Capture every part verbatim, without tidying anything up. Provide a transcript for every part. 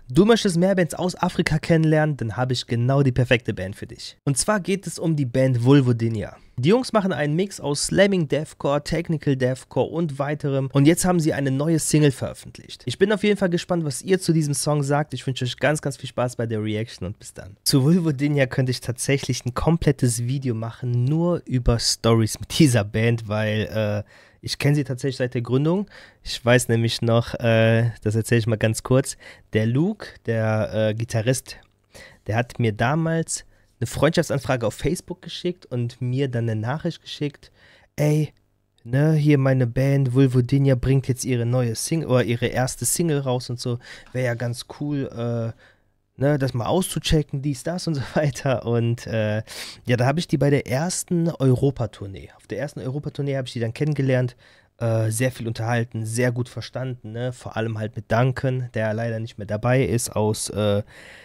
Du möchtest mehr Bands aus Afrika kennenlernen, dann habe ich genau die perfekte Band für dich. Und zwar geht es um die Band Vulvodynia. Die Jungs machen einen Mix aus Slamming Deathcore, Technical Deathcore und weiterem. Und jetzt haben sie eine neue Single veröffentlicht. Ich bin auf jeden Fall gespannt, was ihr zu diesem Song sagt. Ich wünsche euch ganz, ganz viel Spaß bei der Reaction und bis dann. Zu Vulvodynia könnte ich tatsächlich ein komplettes Video machen, nur über Stories mit dieser Band, weil äh, ich kenne sie tatsächlich seit der Gründung. Ich weiß nämlich noch, äh, das erzähle ich mal ganz kurz, der Luke, der äh, Gitarrist, der hat mir damals eine Freundschaftsanfrage auf Facebook geschickt und mir dann eine Nachricht geschickt, ey, ne, hier meine Band Vulvodynia bringt jetzt ihre neue Single oder ihre erste Single raus und so, wäre ja ganz cool, äh, ne, das mal auszuchecken, dies, das und so weiter. Und äh, ja, da habe ich die bei der ersten Europatournee, auf der ersten Europatournee habe ich die dann kennengelernt, äh, sehr viel unterhalten, sehr gut verstanden, ne, vor allem halt mit Duncan, der leider nicht mehr dabei ist, aus äh,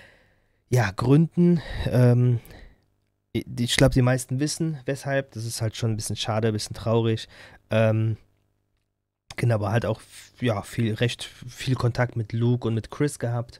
ja, Gründen, ähm, ich glaube, die meisten wissen, weshalb. Das ist halt schon ein bisschen schade, ein bisschen traurig. Ähm, genau, aber halt auch, ja, viel, recht viel Kontakt mit Luke und mit Chris gehabt.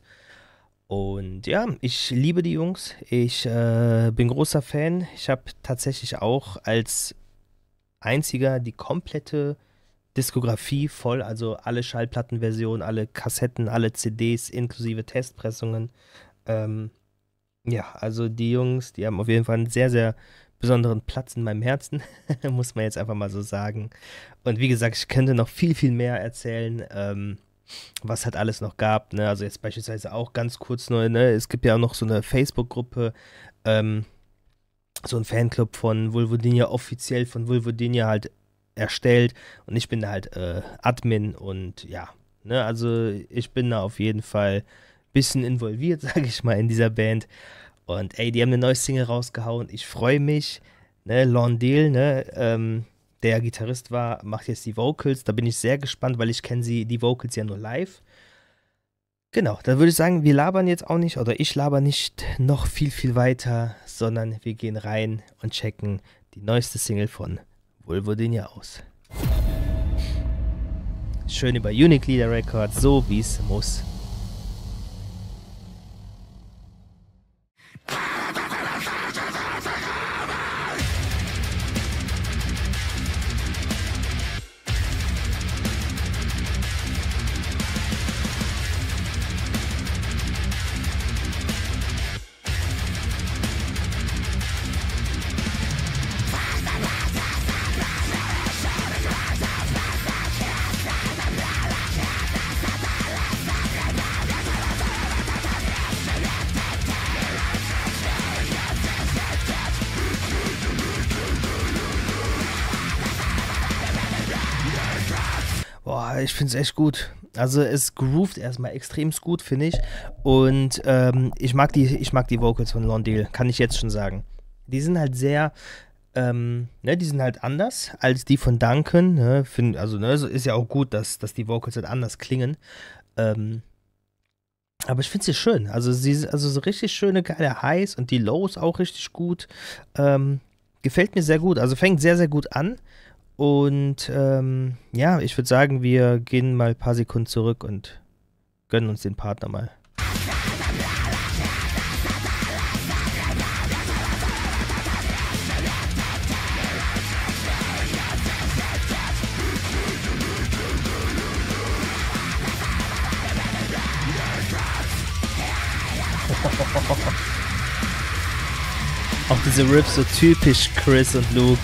Und ja, ich liebe die Jungs. Ich äh, bin großer Fan. Ich habe tatsächlich auch als einziger die komplette Diskografie voll, also alle Schallplattenversionen, alle Kassetten, alle C Ds inklusive Testpressungen. Ähm, ja, also die Jungs, die haben auf jeden Fall einen sehr, sehr besonderen Platz in meinem Herzen, muss man jetzt einfach mal so sagen. Und wie gesagt, ich könnte noch viel, viel mehr erzählen, ähm, was halt alles noch gab, ne? Also jetzt beispielsweise auch ganz kurz nur, ne? Es gibt ja auch noch so eine Facebook-Gruppe, ähm, so ein Fanclub von Vulvodynia, offiziell von Vulvodynia halt erstellt und ich bin da halt äh, Admin und ja, ne? Also ich bin da auf jeden Fall bisschen involviert, sage ich mal, in dieser Band. Und ey, die haben eine neue Single rausgehauen. Ich freue mich. Ne, Londale, ne, ähm, der Gitarrist war, macht jetzt die Vocals. Da bin ich sehr gespannt, weil ich kenne sie, die Vocals ja nur live. Genau, da würde ich sagen, wir labern jetzt auch nicht, oder ich laber nicht noch viel, viel weiter, sondern wir gehen rein und checken die neueste Single von Vulvodynia aus. Schön über Unique Leader Records, so wie es muss. Boah, ich finde es echt gut. Also es groovt erstmal extrem gut, finde ich. Und ähm, ich mag die, ich mag die Vocals von Londale, kann ich jetzt schon sagen. Die sind halt sehr, ähm, ne, die sind halt anders als die von Duncan. Ne, find, also ne, so ist ja auch gut, dass, dass die Vocals halt anders klingen. Ähm, aber ich finde sie schön. Also sie, also so richtig schöne, geile Highs und die Lows auch richtig gut. Ähm, gefällt mir sehr gut. Also fängt sehr, sehr gut an. Und ähm, ja, ich würde sagen, wir gehen mal ein paar Sekunden zurück und gönnen uns den Partner mal. Auch diese Riffs so typisch Chris und Luke.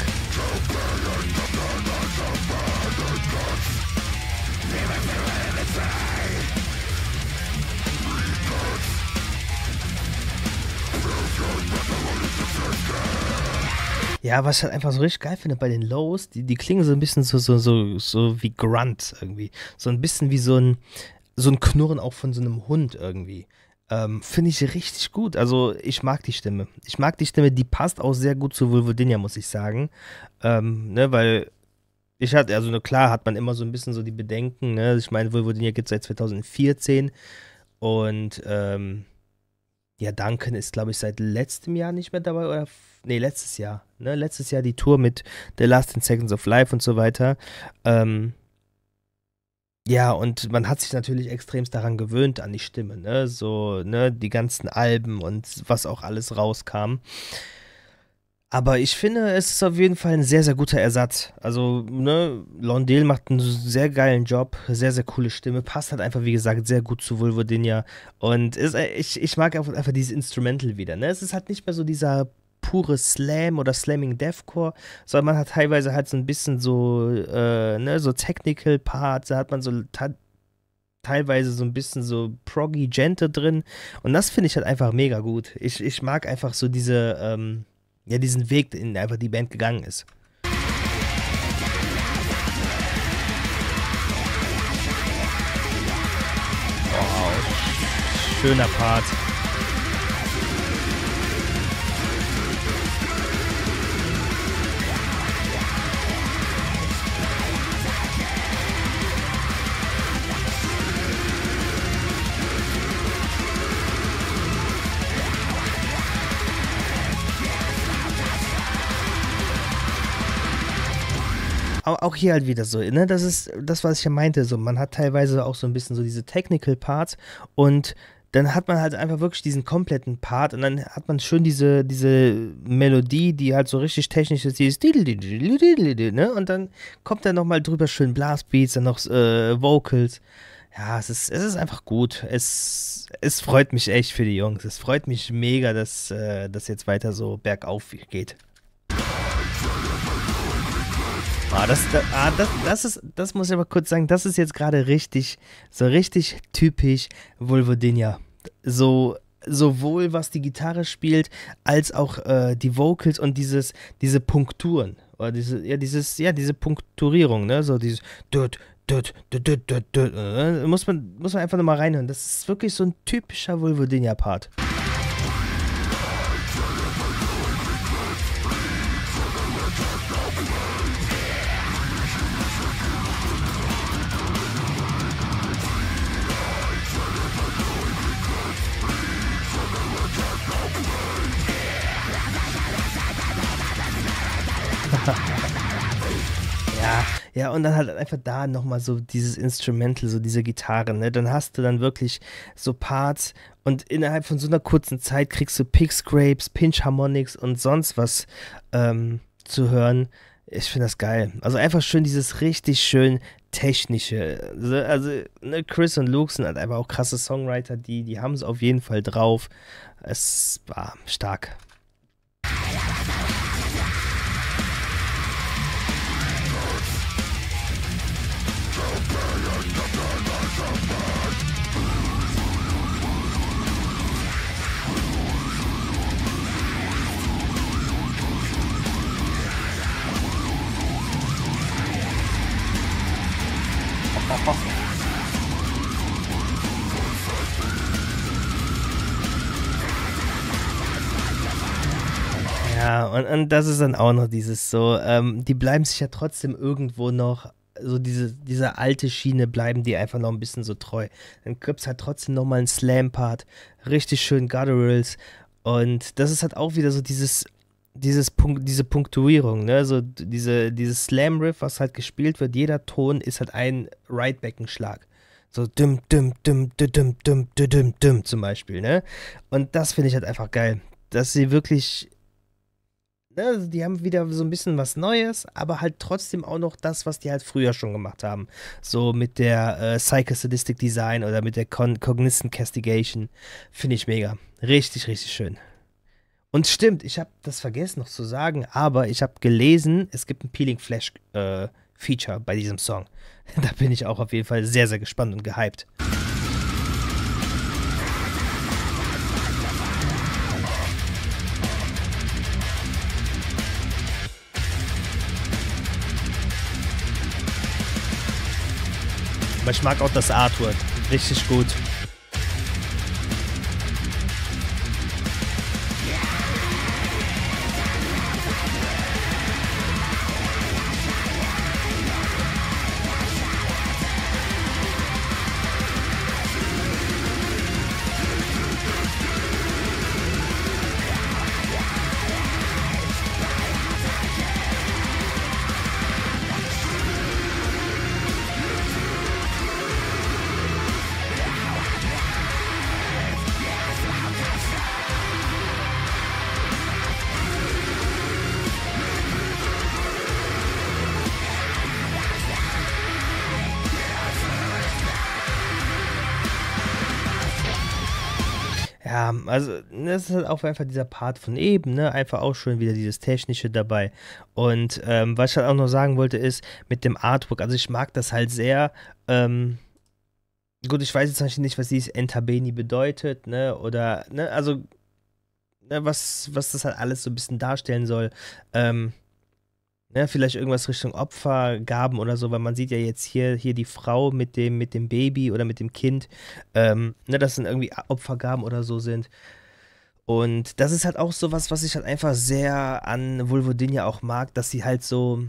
Ja, was ich halt einfach so richtig geil finde bei den Lows, die, die klingen so ein bisschen so, so, so, so wie Grunt irgendwie. So ein bisschen wie so ein, so ein Knurren auch von so einem Hund irgendwie. Ähm, finde ich richtig gut. Also ich mag die Stimme. Ich mag die Stimme, die passt auch sehr gut zu Vulvodynia, muss ich sagen. Ähm, ne, weil ich hatte, also ne, klar hat man immer so ein bisschen so die Bedenken, ne? Ich meine, Vulvodynia gibt es seit zweitausendvierzehn und ähm, ja, Duncan ist, glaube ich, seit letztem Jahr nicht mehr dabei, oder? Nee, letztes Jahr, ne? Letztes Jahr die Tour mit The Last ten Seconds of Life und so weiter. Ähm, Ja, und man hat sich natürlich extremst daran gewöhnt, an die Stimme, ne? So, ne, die ganzen Alben und was auch alles rauskam. Aber ich finde, es ist auf jeden Fall ein sehr, sehr guter Ersatz. Also, ne, Londale macht einen sehr geilen Job, sehr, sehr coole Stimme, passt halt einfach, wie gesagt, sehr gut zu Vulvodynia. Und ist, äh, ich, ich mag einfach einfach dieses Instrumental wieder, ne? Es ist halt nicht mehr so dieser pure Slam oder Slamming Deathcore, sondern man hat teilweise halt so ein bisschen so, äh, ne, so Technical Parts, da hat man so ta- teilweise so ein bisschen so proggy Gente drin. Und das finde ich halt einfach mega gut. Ich, ich mag einfach so diese, ähm, ja, diesen Weg, den einfach die Band gegangen ist. Schöner Part. Au- Auch hier halt wieder so, ne? Das ist das, was ich ja meinte. So, man hat teilweise auch so ein bisschen so diese Technical Parts und dann hat man halt einfach wirklich diesen kompletten Part und dann hat man schön diese, diese Melodie, die halt so richtig technisch ist, dieses ne? Und dann kommt dann nochmal drüber schön Blastbeats, dann noch äh, Vocals. Ja, es ist, es ist einfach gut. Es, es freut mich echt für die Jungs. Es freut mich mega, dass äh, das jetzt weiter so bergauf geht. Ah, das, da- ah, das, das ist, das muss ich aber kurz sagen, das ist jetzt gerade richtig, so richtig typisch Vulvodynia. So, sowohl was die Gitarre spielt, als auch äh, die Vocals und dieses, diese Punkturen. Oder diese, ja, dieses, ja, diese Punkturierung, ne? So dieses dut, dut, dut, dut, dut, dut, äh, muss man, muss man einfach nochmal reinhören. Das ist wirklich so ein typischer Vulvodynia-Part. Ja, ja, und dann halt einfach da nochmal so dieses Instrumental, so diese Gitarre, ne? Dann hast du dann wirklich so Parts und innerhalb von so einer kurzen Zeit kriegst du Pick Scrapes, Pinch Harmonics und sonst was ähm, zu hören. Ich finde das geil. Also einfach schön dieses richtig schön technische. Also, also, ne, Chris und Luke sind halt einfach auch krasse Songwriter, die, die haben es auf jeden Fall drauf. Es war stark. Ja, und, und das ist dann auch noch dieses so, ähm, die bleiben sich ja trotzdem irgendwo noch, so diese, diese alte Schiene bleiben die einfach noch ein bisschen so treu. Dann gibt's halt trotzdem nochmal einen Slam-Part, richtig schön Gutturals und das ist halt auch wieder so dieses, dieses Punkt, diese Punktuierung, ne, so d- diese, dieses Slam-Riff, was halt gespielt wird, jeder Ton ist halt ein Right-Beckenschlag. So düm, düm, düm, düm, düm, düm, düm, düm, düm zum Beispiel, ne? Und das finde ich halt einfach geil, dass sie wirklich, ne, also die haben wieder so ein bisschen was Neues, aber halt trotzdem auch noch das, was die halt früher schon gemacht haben. So mit der äh, Psychosadistic Design oder mit der Con Cognizant Castigation. Finde ich mega. Richtig, richtig schön. Und stimmt, ich habe das vergessen noch zu sagen, aber ich habe gelesen, es gibt ein Peeling Flash äh, Feature bei diesem Song. Da bin ich auch auf jeden Fall sehr, sehr gespannt und gehypt. Aber ich mag auch das Artwork. Richtig gut. Ja, also das ist halt auch einfach dieser Part von eben, ne? Einfach auch schon wieder dieses Technische dabei. Und ähm, was ich halt auch noch sagen wollte, ist mit dem Artwork. Also ich mag das halt sehr. Ähm, gut, ich weiß jetzt zum Beispiel nicht, was dieses Entabeni bedeutet, ne? Oder, ne, also, ne, was, was das halt alles so ein bisschen darstellen soll. Ähm, ne, vielleicht irgendwas Richtung Opfergaben oder so, weil man sieht ja jetzt hier, hier die Frau mit dem, mit dem Baby oder mit dem Kind, ähm, ne, das sind irgendwie Opfergaben oder so sind. Und das ist halt auch so was, was ich halt einfach sehr an Vulvodynia auch mag, dass sie halt so,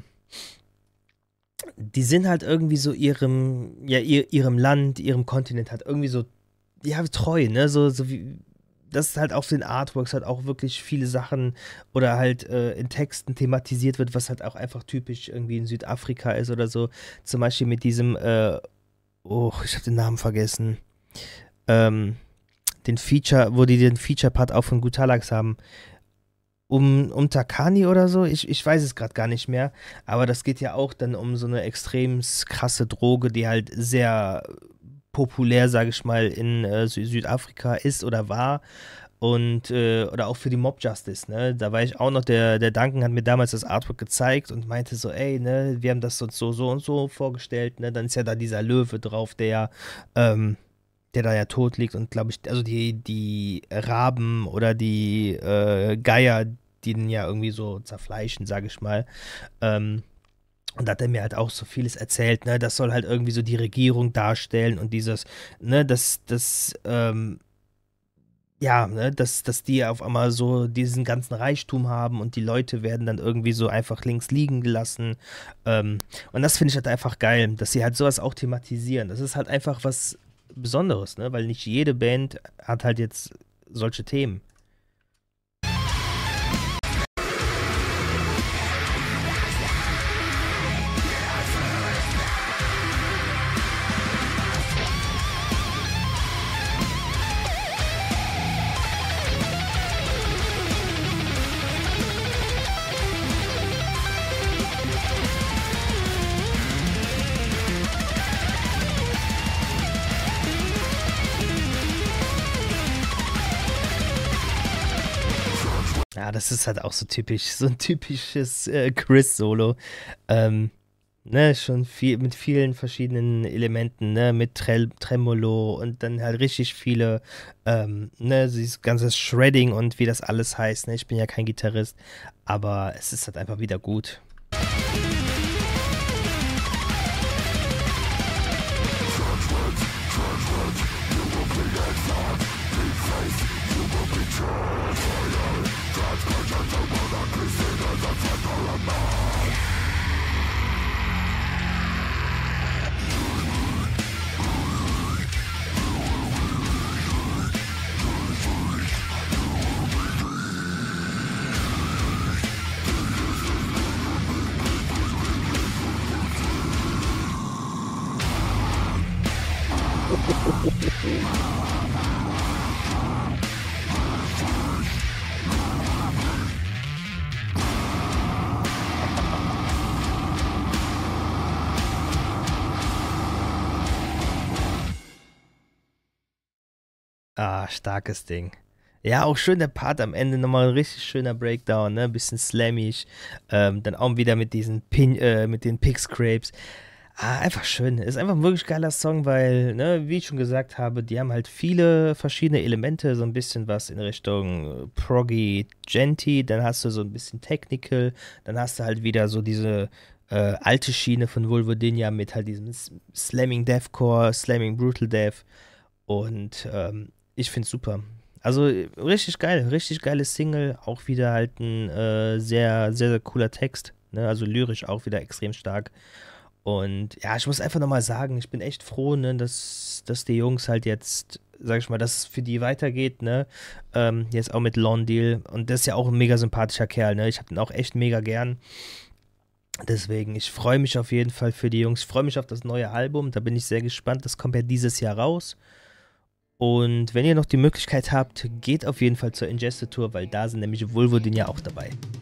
die sind halt irgendwie so ihrem, ja, ihr, ihrem Land, ihrem Kontinent halt irgendwie so, ja, treu, ne, so, so wie, das ist halt auf den Artworks halt auch wirklich viele Sachen oder halt äh, in Texten thematisiert wird, was halt auch einfach typisch irgendwie in Südafrika ist oder so. Zum Beispiel mit diesem, äh, oh, ich habe den Namen vergessen, ähm, den Feature, wo die den Feature-Part auch von Gutalax haben. Um, um Takani oder so, ich, ich weiß es gerade gar nicht mehr, aber das geht ja auch dann um so eine extrem krasse Droge, die halt sehr populär, sage ich mal, in äh, Sü Südafrika ist oder war und äh, oder auch für die Mob Justice, ne, da war ich auch noch, der, der Duncan hat mir damals das Artwork gezeigt und meinte so, ey, ne, wir haben das uns so, so und so vorgestellt, ne, dann ist ja da dieser Löwe drauf, der, ähm, der da ja tot liegt und glaube ich, also die, die Raben oder die äh, Geier, die den ja irgendwie so zerfleischen, sage ich mal. Ähm, und da hat er mir halt auch so vieles erzählt, ne, das soll halt irgendwie so die Regierung darstellen und dieses, ne, das, das, ähm, ja, ne, dass, dass die auf einmal so diesen ganzen Reichtum haben und die Leute werden dann irgendwie so einfach links liegen gelassen. Ähm, und das finde ich halt einfach geil, dass sie halt sowas auch thematisieren. Das ist halt einfach was Besonderes, ne? Weil nicht jede Band hat halt jetzt solche Themen. Ja, das ist halt auch so typisch, so ein typisches äh, Chris-Solo. Ähm, ne, schon viel mit vielen verschiedenen Elementen, ne, mit Trel Tremolo und dann halt richtig viele, ähm, ne, dieses ganze Shredding und wie das alles heißt, ne, ich bin ja kein Gitarrist, aber es ist halt einfach wieder gut. Ah, starkes Ding. Ja, auch schön der Part am Ende, nochmal ein richtig schöner Breakdown, ne? Ein bisschen slammig. Ähm, dann auch wieder mit diesen Pin, äh, mit den Pig Scrapes. Ah, einfach schön. Ist einfach ein wirklich geiler Song, weil, ne, wie ich schon gesagt habe, die haben halt viele verschiedene Elemente, so ein bisschen was in Richtung äh, Proggy, Genty, dann hast du so ein bisschen Technical, dann hast du halt wieder so diese äh, alte Schiene von Vulvodynia mit halt diesem S- Slamming Deathcore, Slamming Brutal Death und ähm, ich find's super. Also äh, richtig geil, richtig geiles Single, auch wieder halt ein äh, sehr, sehr, sehr cooler Text, ne? Also lyrisch auch wieder extrem stark. Und ja, ich muss einfach nochmal sagen, ich bin echt froh, ne, dass, dass die Jungs halt jetzt, sag ich mal, dass es für die weitergeht, ne? Ähm, jetzt auch mit Lon Deal. Und das ist ja auch ein mega sympathischer Kerl, ne? Ich hab den auch echt mega gern. Deswegen, ich freue mich auf jeden Fall für die Jungs. Ich freue mich auf das neue Album, da bin ich sehr gespannt. Das kommt ja dieses Jahr raus. Und wenn ihr noch die Möglichkeit habt, geht auf jeden Fall zur Ingested Tour, weil da sind nämlich Vulvodynia auch dabei.